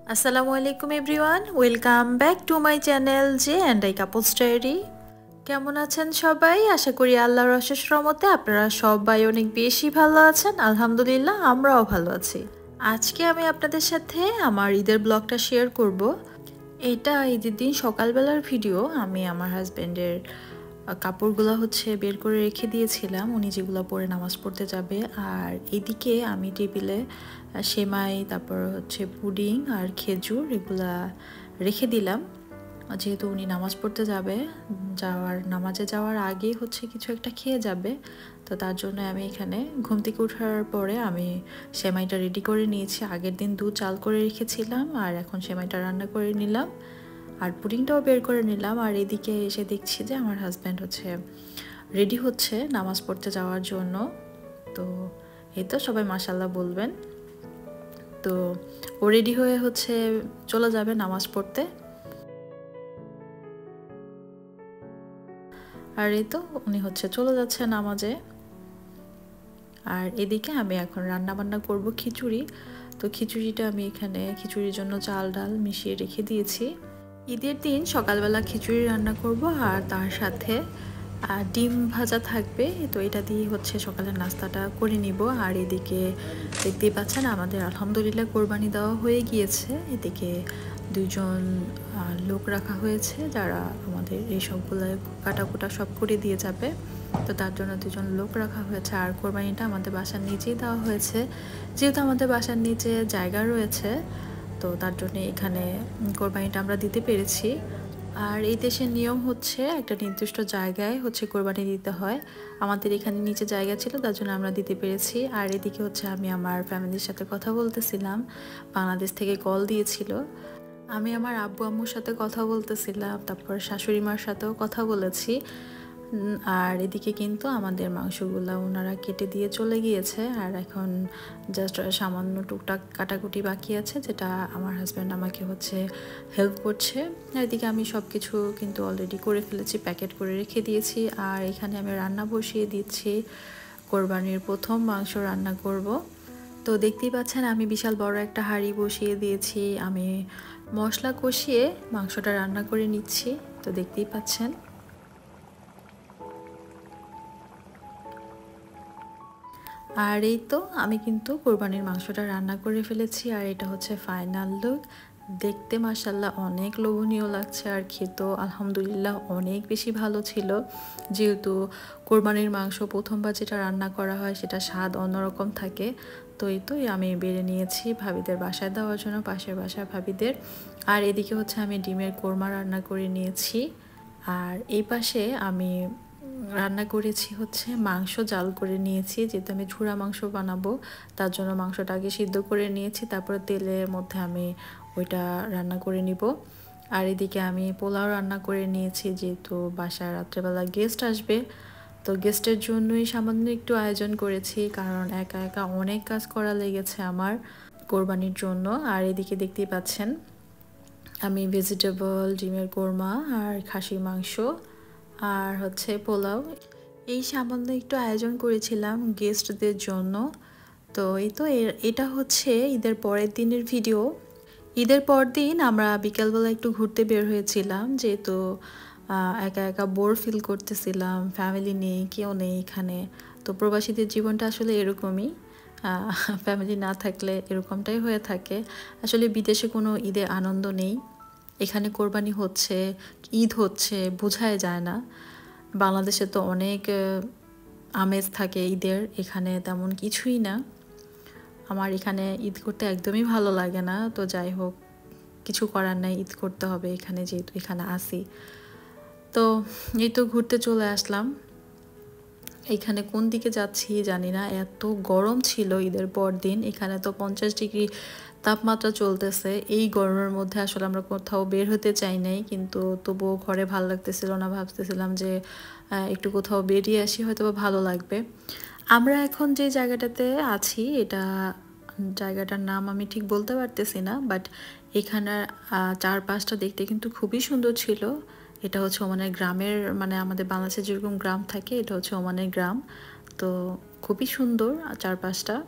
আসসালামু আলাইকুম everyone, welcome back to my channel J and I couples diary. কেমন আছেন সবাই? আশা করি আল্লাহর অশেষ রহমতে আপনারা সবাই অনেক বেশি ভালো আছেন। আলহামদুলিল্লাহ, আমরাও ভালো আছি। আজকে আমি আপনাদের সাথে আমার ঈদের ব্লগটা শেয়ার করব। এটা ঈদের দিন সকালবেলার ভিডিও। আমি আমার হাজব্যান্ডের কাপড়গুলো বের করে রেখে দিয়েছিলাম, উনি যেগুলো পরে নামাজ পড়তে যাবে। আর এদিকে আমি টেবিলে সেমাই, তারপর পুডিং আর খেজুর এগুলা রেখে দিলাম, যেহেতু উনি নামাজ পড়তে যাবে। নামাজে যাওয়ার আগে কিছু একটা খেয়ে যাবে, তো তার জন্য আমি এখানে ঘুম থেকে ওঠার পরে আমি সেমাইটা রেডি করে নিয়েছি। আগের দিন দুধ চাল করে রেখেছিলাম, আর এখন সেমাইটা রান্না করে নিলাম, আর পুডিংটাও বের করে নিলাম। আর এদিকে এসে দেখছি যে আমার হাজব্যান্ড রেডি হচ্ছে নামাজ পড়তে যাওয়ার জন্য। তো এই তো সবাই মাশাল্লাহ বলবেন। তো ও রেডি হয়ে চলে যাবে নামাজ পড়তে। আর এই তো উনি চলে যাচ্ছে নামাজে। আর এদিকে আমি এখন রান্না বান্না করব খিচুড়ি। তো খিচুড়িটা আমি এখানে খিচুড়ির জন্য চাল ডাল মিশিয়ে রেখে দিয়েছি। ঈদের দিন সকালবেলা খিচুড়ি রান্না করব, আর তার সাথে ডিম ভাজা থাকবে। তো এটা দিয়ে সকালের নাস্তাটা করে নিব। আর এদিকে দেখতেই পাচ্ছেন আমাদের আলহামদুলিল্লাহ কোরবানি দেওয়া হয়ে গিয়েছে। এদিকে দুজন লোক রাখা হয়েছে যারা আমাদের এই সবগুলো কাটাকুটা সব করে দিয়ে যাবে। তো তার জন্য দুজন লোক রাখা হয়েছে। আর কোরবানিটা আমাদের বাসার নিচেই দেওয়া হয়েছে, যেহেতু আমাদের বাসার নিচে জায়গা রয়েছে, তো তার জন্য এখানে কোরবানিটা আমরা দিতে পেরেছি। আর এই দেশের নিয়ম একটা নির্দিষ্ট জায়গায় কোরবানি দিতে হয়। আমাদের এখানে নিচে জায়গা ছিল, তার জন্য আমরা দিতে পেরেছি। আর এদিকে আমি আমার ফ্যামিলির সাথে কথা বলতেছিলাম, বাংলাদেশ থেকে কল দিয়েছিল। আমি আমার আব্বু আম্মুর সাথে কথা বলতেছিলাম, তারপর শাশুড়ি মার সাথেও কথা বলেছি। আর এদিকে কিন্তু আমাদের মাংসগুলো ওনারা কেটে দিয়ে চলে গিয়েছে, আর এখন জাস্ট সামান্য টুকটাক কাটাকুটি বাকি আছে, যেটা আমার হাজব্যান্ড আমাকে হেল্প করছে। আর এদিকে আমি সব কিছু কিন্তু অলরেডি করে ফেলেছি, প্যাকেট করে রেখে দিয়েছি। আর এখানে আমি রান্না বসিয়ে দিচ্ছি, কোরবানির প্রথম মাংস রান্না করব। তো দেখতেই পাচ্ছেন আমি বিশাল বড় একটা হাঁড়ি বসিয়ে দিয়েছি। আমি মশলা কষিয়ে মাংসটা রান্না করে নিচ্ছি, তো দেখতেই পাচ্ছেন। আর এই তো আমি কিন্তু কোরবানির মাংসটা রান্না করে ফেলেছি, আর এটা ফাইনাল লুক। দেখতে মাশাল্লাহ অনেক লোভনীয় লাগছে, আর খেতেও আলহামদুলিল্লাহ অনেক বেশি ভালো ছিল। যেহেতু কোরবানির মাংস প্রথমবার যেটা রান্না করা হয় সেটা স্বাদ অন্যরকম থাকে। তো এই তো আমি বেড়ে নিয়েছি ভাবিদের বাসায় দেওয়ার জন্য, পাশের বাসায় ভাবিদের। আর এদিকে আমি ডিমের কোরমা রান্না করে নিয়েছি। আর এই পাশে আমি রান্না করেছি মাংস জাল করে নিয়েছি, যেহেতু আমি ঝুরা মাংস বানাবো, তার জন্য মাংসটা আগে সিদ্ধ করে নিয়েছি, তারপরে তেলের মধ্যে আমি ওইটা রান্না করে নিব। আর এদিকে আমি পোলাও রান্না করে নিয়েছি, যেহেতু বাসায় রাত্রেবেলা গেস্ট আসবে। তো গেস্টের জন্যই সামান্য একটু আয়োজন করেছি, কারণ একা একা অনেক কাজ করা লেগেছে আমার কোরবানির জন্য। আর এদিকে দেখতেই পাচ্ছেন আমি ভেজিটেবল, ডিমের কোরমা, আর খাসির মাংস, আর পোলাও, এই সামান্য একটু আয়োজন করেছিলাম গেস্টদের জন্য। তো এই তো এটা ঈদের পরের দিনের ভিডিও। ঈদের পর দিন আমরা বিকালবেলা একটু ঘুরতে বের হয়েছিলাম, যেহেতু একা একা বোর ফিল করতেছিলাম, ফ্যামিলি নেই, কেউ নেই এখানে। তো প্রবাসীদের জীবনটা আসলে এরকমই, ফ্যামিলি না থাকলে এরকমটাই হয়ে থাকে। আসলে বিদেশে কোনো ঈদের আনন্দ নেই, এখানে কোরবানি ঈদ বোঝাই যায় না। বাংলাদেশে তো অনেক আমেজ থাকে ঈদের, এখানে তেমন কিছুই না। আমার এখানে ঈদ করতে একদমই ভালো লাগে না। তো যাই হোক, কিছু করার নাই, ঈদ করতে হবে এখানে, যেহেতু এখানে আসি। তো এই তো ঘুরতে চলে আসলাম। এখানে কোন দিকে যাচ্ছি জানি না, এত গরম ছিল ঈদের পর দিন। এখানে তো 50 ডিগ্রি তাপমাত্রা চলতেছে। এই গরমের মধ্যে আসলে আমরা কোথাও বের হতে চাই নাই, কিন্তু তবুও ঘরে ভালো লাগতেছিল না। ভাবতেছিলাম যে একটু কোথাও বেরিয়ে আসি, হয়তো ভালো লাগবে। আমরা এখন যে জায়গাটাতে আছি, জায়গাটার নাম আমি ঠিক বলতে পারতেছি না, বাট এখানের চারপাশটা দেখতে কিন্তু খুবই সুন্দর ছিল। এটা ওমানের গ্রামের, মানে আমাদের বাংলাদেশে যেরকম গ্রাম থাকে, এটা ওমানের গ্রাম। তো খুবই সুন্দর চারপাশটা।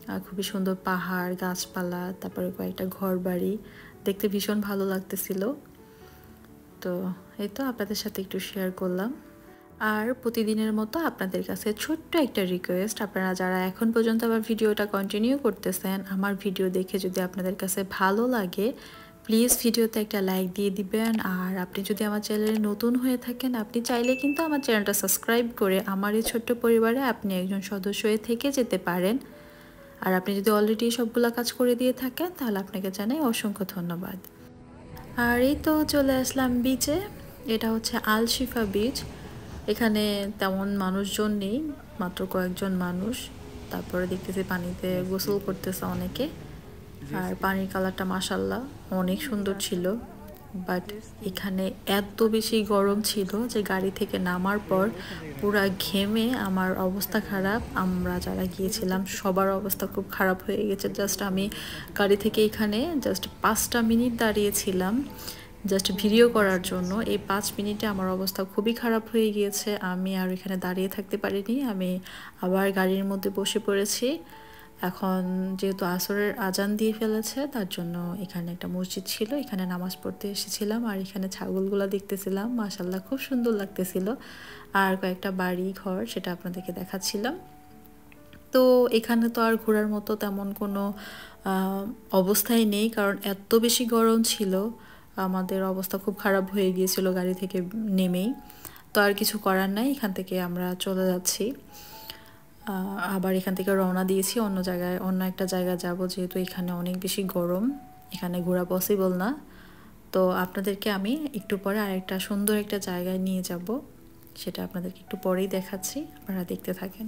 খুবই সুন্দর পাহাড়, গাছপালা, তারপরে কয়েকটা ঘর বাড়ি, দেখতে ভীষণ ভালো লাগতেছিল। তো এই তো আপনাদের সাথে একটু শেয়ার করলাম। আর প্রতিদিনের মতো আপনাদের কাছে ছোট্ট একটা রিকোয়েস্ট, আপনারা যারা এখন পর্যন্ত আমার ভিডিওটা কন্টিনিউ করতেছেন, আমার ভিডিও দেখে যদি আপনাদের কাছে ভালো লাগে প্লিজ ভিডিওতে একটা লাইক দিয়ে দিবেন। আর আপনি যদি আমার চ্যানেলে নতুন হয়ে থাকেন, আপনি চাইলে কিন্তু আমার চ্যানেলটা সাবস্ক্রাইব করে আমার এই ছোট্ট পরিবারে আপনি একজন সদস্য হয়ে থেকে যেতে পারেন। আর আপনি যদি অলরেডি সবগুলো কাজ করে দিয়ে থাকেন তাহলে আপনাকে জানাই অসংখ্য ধন্যবাদ। আর এই তো চলে আসলাম বিচে। এটা হচ্ছে আল শিফা বিচ। এখানে তেমন মানুষজন নেই, মাত্র কয়েকজন মানুষ। তারপরে দেখতেছি পানিতে গোসল করতেছে অনেকে। আর পানির কালারটা মাশাআল্লাহ অনেক সুন্দর ছিল। বাট এখানে এত বেশি গরম ছিল যে গাড়ি থেকে নামার পর পুরা ঘেমে আমার অবস্থা খারাপ। আমরা যারা গিয়েছিলাম সবার অবস্থা খুব খারাপ হয়ে গেছে। জাস্ট আমি গাড়ি থেকে এখানে জাস্ট 5টা মিনিট দাঁড়িয়েছিলাম জাস্ট ভিডিও করার জন্য। এই 5 মিনিটে আমার অবস্থা খুবই খারাপ হয়ে গিয়েছে। আমি আর এখানে দাঁড়িয়ে থাকতে পারিনি, আমি আবার গাড়ির মধ্যে বসে পড়েছি। এখন যেহেতু আসরের আজান দিয়ে ফেলেছে তার জন্য এখানে একটা মসজিদ ছিল, এখানে নামাজ পড়তে এসেছিলাম। আর এখানে ছাগলগুলো দেখতেছিলাম, মাশাআল্লাহ খুব সুন্দর লাগতেছিল। আর কয়েকটা বাড়ি ঘর সেটা আপনাদেরকে দেখাচ্ছিলাম। তো এখানে তো আর ঘোরার মতো তেমন কোনো অবস্থাই নেই, কারণ এত বেশি গরম ছিল, আমাদের অবস্থা খুব খারাপ হয়ে গিয়েছিল গাড়ি থেকে নেমেই। তো আর কিছু করার নাই, এখান থেকে আমরা চলে যাচ্ছি। আবার এখান থেকে রওনা দিয়েছি অন্য জায়গায়, অন্য একটা জায়গায় যাব, যেহেতু এখানে অনেক বেশি গরম, এখানে ঘোরা পসিবল না। তো আপনাদেরকে আমি একটু পরে আরেকটা সুন্দর একটা জায়গায় নিয়ে যাব, সেটা আপনাদেরকে একটু পরেই দেখাচ্ছি, আপনারা দেখতে থাকেন।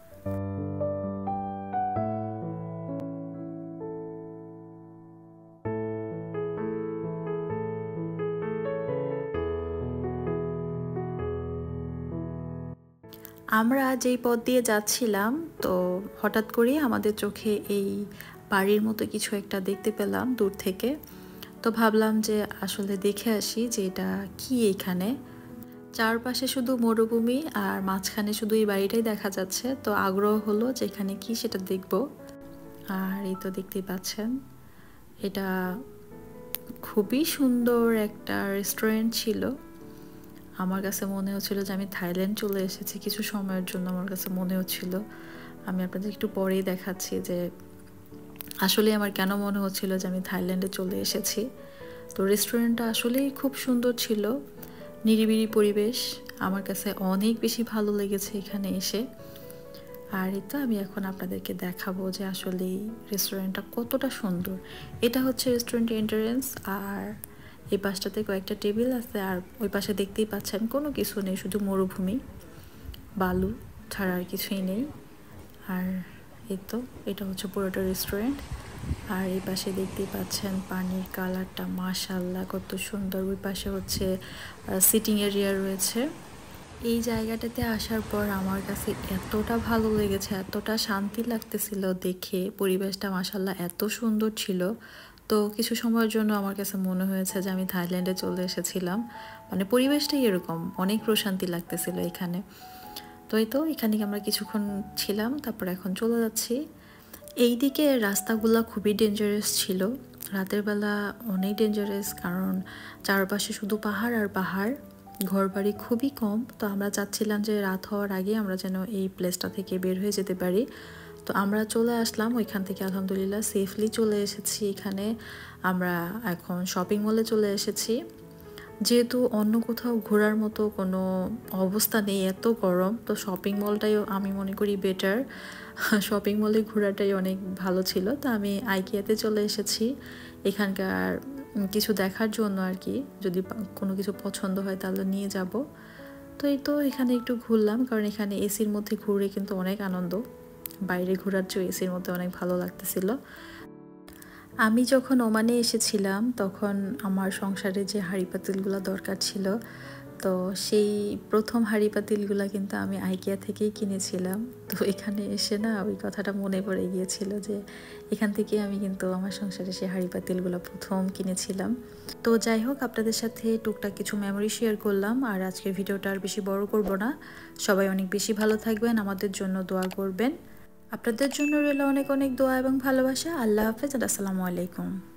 আমরা যেই পথ দিয়ে যাচ্ছিলাম তো হঠাৎ করেই আমাদের চোখে এই বাড়ির মতো কিছু একটা দেখতে পেলাম দূর থেকে। তো ভাবলাম যে আসলে দেখে আসি যে এটা কি। এখানে চারপাশে শুধু মরুভূমি আর মাঝখানে শুধু এই বাড়িটাই দেখা যাচ্ছে। তো আগ্রহ হলো যে এখানে কি সেটা দেখব। আর এই তো দেখতেই পাচ্ছেন, এটা খুবই সুন্দর একটা রেস্টুরেন্ট ছিল। আমার কাছে মনে হচ্ছিল যে আমি থাইল্যান্ড চলে এসেছি কিছু সময়ের জন্য, আমার কাছে মনে হচ্ছিল। আমি আপনাদের একটু পরেই দেখাচ্ছি যে আসলে আমার কেন মনে হচ্ছিল যে আমি থাইল্যান্ডে চলে এসেছি। তো রেস্টুরেন্টটা আসলেই খুব সুন্দর ছিল, নিরিবিলি পরিবেশ, আমার কাছে অনেক বেশি ভালো লেগেছে এখানে এসে। আর এই তো আমি এখন আপনাদেরকে দেখাবো যে আসলে রেস্টুরেন্টটা কতটা সুন্দর। এটা হচ্ছে রেস্টুরেন্টের এন্ট্রান্স, আর এই পাশটাতে কয়েকটা টেবিল আছে, আর ওই পাশে দেখতেই পাচ্ছেন কোনো কিছু নেই, শুধু মরুভূমি, বালু ছাড়া আর কিছুই নেই। আর এই তো এটা হচ্ছে পুরোটা রেস্টুরেন্ট। আর এই পাশে দেখতেই পাচ্ছেন পানির কালারটা মাশাআল্লাহ কত সুন্দর। ওই পাশে হচ্ছে সিটিং এরিয়া রয়েছে। এই জায়গাটাতে আসার পর আমার কাছে এতটা ভালো লেগেছে, এতটা শান্তি লাগতেছিল দেখে, পরিবেশটা মাশাআল্লাহ এত সুন্দর ছিল। তো কিছু সময়ের জন্য আমার কাছে মনে হয়েছে যে আমি থাইল্যান্ডে চলে এসেছিলাম, মানে পরিবেশটাই এরকম, অনেক প্রশান্তি লাগতেছিল এখানে। তো এই তো এখানে আমরা কিছুক্ষণ ছিলাম, তারপর এখন চলে যাচ্ছি। এই দিকে রাস্তাগুলো খুবই ডেঞ্জারাস ছিল, রাতের বেলা অনেক ডেঞ্জারাস, কারণ চারপাশে শুধু পাহাড় আর পাহাড়, ঘরবাড়ি খুবই কম। তো আমরা চাচ্ছিলাম যে রাত হওয়ার আগে আমরা যেন এই প্লেসটা থেকে বের হয়ে যেতে পারি। তো আমরা চলে আসলাম ওইখান থেকে, আলহামদুলিল্লাহ সেফলি চলে এসেছি। এখানে আমরা এখন শপিং মলে চলে এসেছি, যেহেতু অন্য কোথাও ঘোরার মতো কোনো অবস্থা নেই, এত গরম। তো শপিং মলটাই আমি মনে করি বেটার, শপিং মলে ঘোরাটাই অনেক ভালো ছিল। তো আমি আইকিয়াতে চলে এসেছি এখানকার কিছু দেখার জন্য আর কি, যদি কোনো কিছু পছন্দ হয় তাহলে নিয়ে যাব। তো এই তো এখানে একটু ঘুরলাম, কারণ এখানে এসির মধ্যে ঘুরে কিন্তু অনেক আনন্দ, বাইরে ঘোরার চেয়ে এসির মধ্যে অনেক ভালো লাগতেছিল। আমি যখন ওমানে এসেছিলাম তখন আমার সংসারে যে হাঁড়ি পাতিলগুলো দরকার ছিল, তো সেই প্রথম হাঁড়ি পাতিলগুলো কিন্তু আমি আইকিয়া থেকেই কিনেছিলাম। তো এখানে এসে না ওই কথাটা মনে পড়ে গিয়েছিল যে এখান থেকে আমি কিন্তু আমার সংসারে সেই হাঁড়ি পাতিলগুলো প্রথম কিনেছিলাম। তো যাই হোক, আপনাদের সাথে টুকটাক কিছু মেমোরি শেয়ার করলাম, আর আজকের ভিডিওটা আর বেশি বড় করব না। সবাই অনেক বেশি ভালো থাকবেন, আমাদের জন্য দোয়া করবেন। আপনাদের জন্য রইল অনেক অনেক দোয়া এবং ভালোবাসা। আল্লাহ হাফেজ আর আসসালামু আলাইকুম।